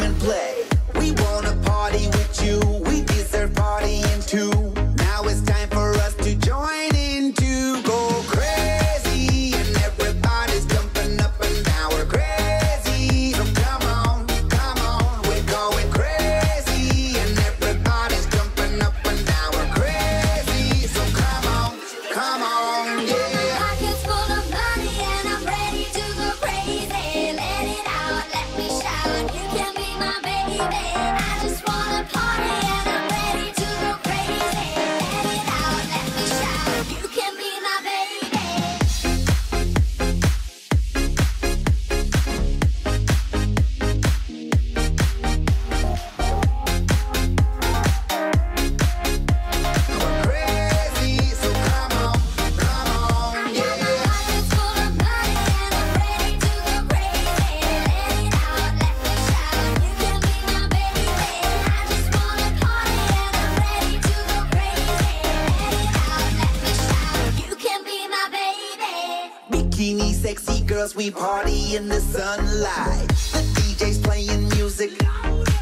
and play. We wanna party with you, we deserve partying too. Now it's time for us to join in to go crazy, and everybody's jumping up and down. We're crazy, so come on, we're going crazy, and everybody's jumping up and down. We're crazy, so come on, yeah. Pockets full of money and I'm ready to go crazy. Let it out, let me shout. You can be my baby. I just wanna party and I'm ready to go crazy. Let it out, let me shout. You can be my baby. We're crazy, so come on, yeah. Pockets full of money and I'm ready to go crazy. Let it out, let me shout. You can be my baby. I just wanna party and I'm ready to go crazy. Let it out, let me shout. You can be my baby. Bikini sexy girls, we party in the sunlight. The DJ's playing music,